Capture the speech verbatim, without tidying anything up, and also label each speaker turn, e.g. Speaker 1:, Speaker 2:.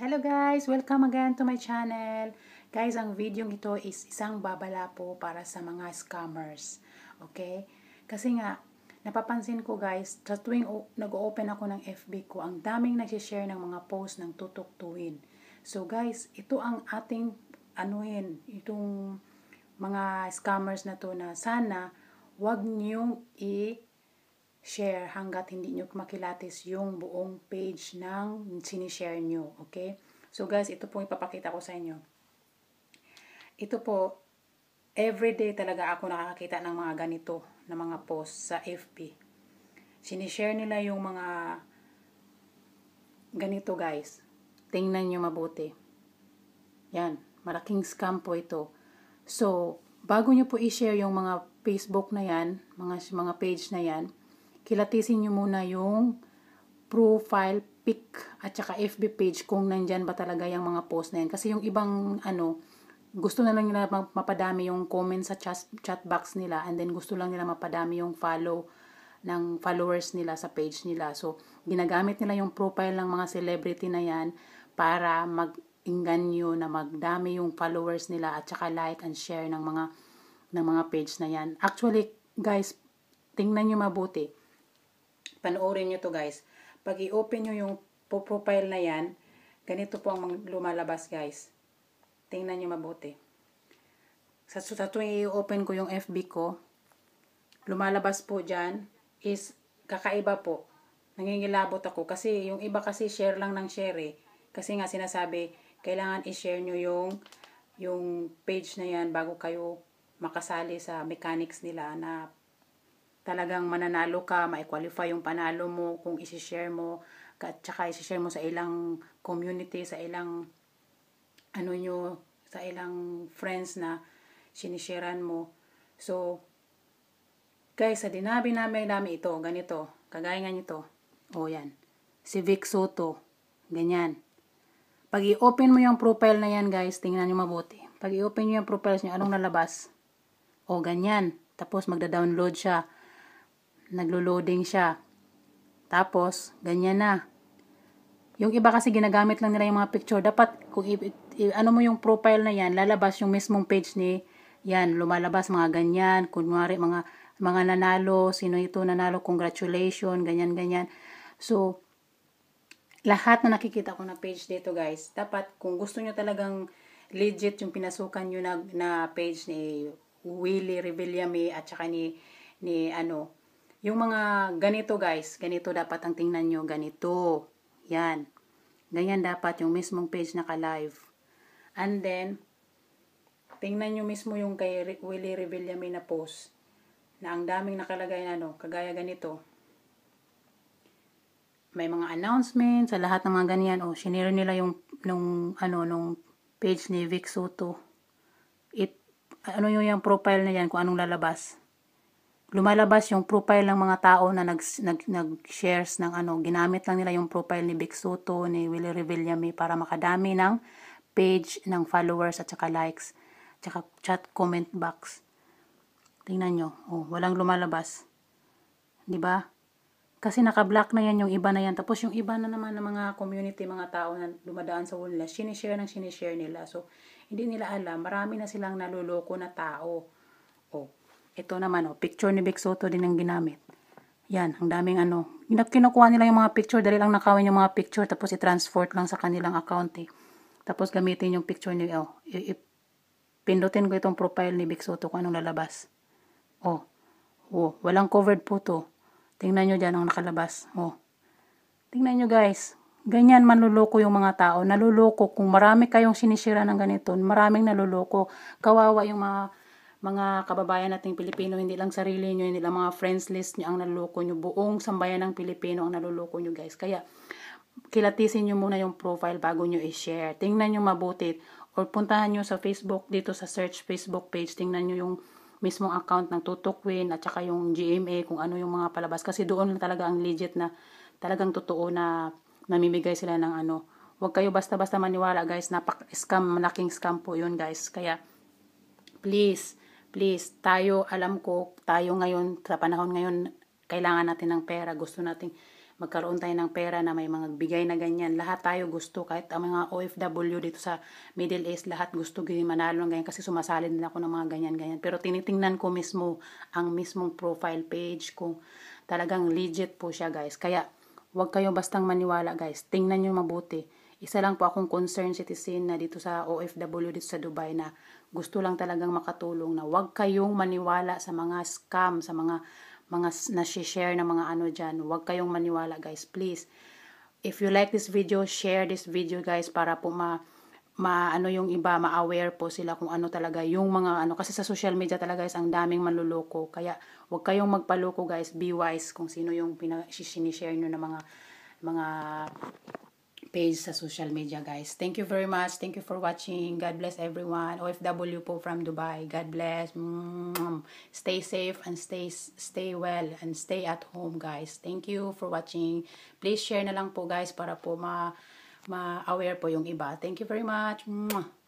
Speaker 1: Hello guys! Welcome again to my channel. Guys, ang video ito is isang babala po para sa mga scammers. Okay? Kasi nga, napapansin ko guys, sa tuwing nag-open ako ng F B ko, ang daming nagsishare ng mga post ng tutuktuin. So guys, ito ang ating anuhin, itong mga scammers na to na sana wag niyong i- share hanggat hindi nyo makilatis yung buong page ng sinishare nyo. Okay? So guys, ito po ipapakita ko sa inyo. Ito po, everyday talaga ako nakakakita ng mga ganito na mga post sa F B. Sinishare nila yung mga ganito guys. Tingnan nyo mabuti. Yan, malaking scam po ito. So, bago nyo po i-share yung mga Facebook na yan, mga, mga page na yan, kilatisin nyo muna yung profile pic at saka F B page kung nandyan ba talaga yung mga post na yan. Kasi yung ibang ano, gusto na lang nila mapadami yung comment sa chat, chat box nila and then gusto lang nila mapadami yung follow ng followers nila sa page nila. So, ginagamit nila yung profile ng mga celebrity na yan para mag-inganyo na magdami yung followers nila at saka like and share ng mga ng mga page na yan. Actually, guys, tingnan nyo mabuti. Panoorin nyo to guys. Pag i-open nyo yung profile na yan, ganito po ang lumalabas guys. Tingnan nyo mabuti. Sa, sa tuwing i-open ko yung F B ko, lumalabas po dyan is kakaiba po. Nangingilabot ako kasi yung iba kasi share lang ng share eh. Kasi nga sinasabi, kailangan i-share nyo yung, yung page na yan bago kayo makasali sa mechanics nila na talagang mananalo ka, ma-qualify yung panalo mo kung isi-share mo, at saka isi-share mo sa ilang community, sa ilang ano nyo, sa ilang friends na sinisharean mo. So, guys, sa dinabi namin namin ito, ganito, kagaya nga nito, o yan, si Vic Soto, ganyan. Pag i-open mo yung profile na yan, guys, tingnan nyo mabuti. Pag i-open nyo yung profile nyo, anong nalabas? O, ganyan. Tapos, magda-download siya. Naglo-loading siya. Tapos, ganyan na. Yung iba kasi ginagamit lang nila yung mga picture. Dapat, kung i- i- ano mo yung profile na yan, lalabas yung mismong page ni, yan, lumalabas mga ganyan. Kunwari, mga, mga nanalo, sino ito nanalo, congratulations, ganyan, ganyan. So, lahat na nakikita ko na page dito guys, dapat kung gusto nyo talagang legit yung pinasukan nyo na, na page ni Willie Revillame at saka ni, ni ano, yung mga ganito guys, ganito dapat ang tingnan nyo, ganito. Yan. Ganyan dapat yung mismong page naka-live. And then, tingnan nyo mismo yung kay Willie Revillame na post. Na ang daming nakalagay na ano, kagaya ganito. May mga announcements sa lahat ng mga ganyan. O, sinare nila yung nung, ano, nung page ni Vic Soto. It, ano yung, yung profile na yan, kung anong lalabas. Lumalabas yung profile ng mga tao na nag, nag, nag-shares ng ano, ginamit lang nila yung profile ni Vic Soto, ni Willie Revillame para makadami ng page ng followers at saka likes, at saka chat comment box. Tingnan nyo, oh, walang lumalabas. Di ba? Kasi naka-block na yan yung iba na yan. Tapos yung iba na naman ng mga community, mga tao na dumadaan sa wall nila, sinishare ng sinishare nila. So, hindi nila alam, marami na silang naluloko na tao. Oh, ito naman, oh, picture ni Vic Soto din ang ginamit. Yan, ang daming ano. Kinukuha nila yung mga picture, dali lang nakawin yung mga picture, tapos i-transport lang sa kanilang account eh. Tapos gamitin yung picture ni, oh, pindutin ko itong profile ni Vic Soto kung anong lalabas. Oh, oh, walang covered photo. Tingnan nyo dyan ang nakalabas. Oh, tingnan nyo guys. Ganyan manluloko yung mga tao. Naluloko. Kung marami kayong sinisira ng ganito, maraming naluloko. Kawawa yung mga mga kababayan nating Pilipino, hindi lang sarili nyo, hindi lang mga friends list nyo ang naluloko nyo. Buong sambayan ng Pilipino ang naluloko nyo guys. Kaya, kilatisin nyo muna yung profile bago nyo i-share. Tingnan nyo mabuti. Or puntahan nyo sa Facebook, dito sa search Facebook page, tingnan nyo yung mismong account ng Tutukwin at saka yung G M A, kung ano yung mga palabas. Kasi doon talaga ang legit na, talagang totoo na namimigay sila ng ano. Huwag kayo basta-basta maniwala guys. Napak-scam, malaking scam po yun guys. Kaya, please, please, tayo, alam ko, tayo ngayon, sa panahon ngayon, kailangan natin ng pera. Gusto nating magkaroon tayo ng pera na may mga bigay na ganyan. Lahat tayo gusto, kahit ang mga O F W dito sa Middle East, lahat gusto ganyan, manalo ng ganyan kasi sumasali din ako ng mga ganyan-ganyan. Pero tinitingnan ko mismo ang mismong profile page kung talagang legit po siya guys. Kaya huwag kayo bastang maniwala guys. Tingnan nyo mabuti. Isa lang po akong concerned citizen na dito sa O F W dito sa Dubai na gusto lang talagang makatulong na huwag kayong maniwala sa mga scam, sa mga mga nasi-share na mga ano dyan. Huwag kayong maniwala guys, please. If you like this video, share this video guys para po ma, ma ano yung iba, ma-aware po sila kung ano talaga yung mga ano. Kasi sa social media talaga guys, ang daming manluloko. Kaya huwag kayong magpaloko guys, be wise kung sino yung pinag-share nyo na mga mga page sa social media guys. Thank you very much. Thank you for watching. God bless everyone. O F W po from Dubai. God bless. Mm-hmm. Stay safe and stay stay well and stay at home guys. Thank you for watching. Please share na lang po guys para po ma ma-aware po yung iba. Thank you very much. Mwah.